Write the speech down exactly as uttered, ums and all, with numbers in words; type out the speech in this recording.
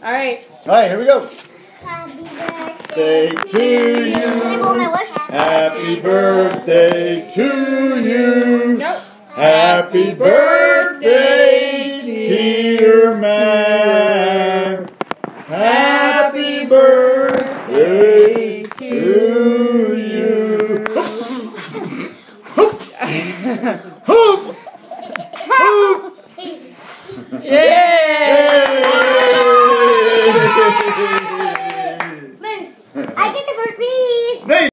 All right. All right, here we go. Happy birthday to you. Happy birthday to you. Nope. Happy birthday, dear man. Happy birthday to you. Hoop! Hoop! Yay! Yay!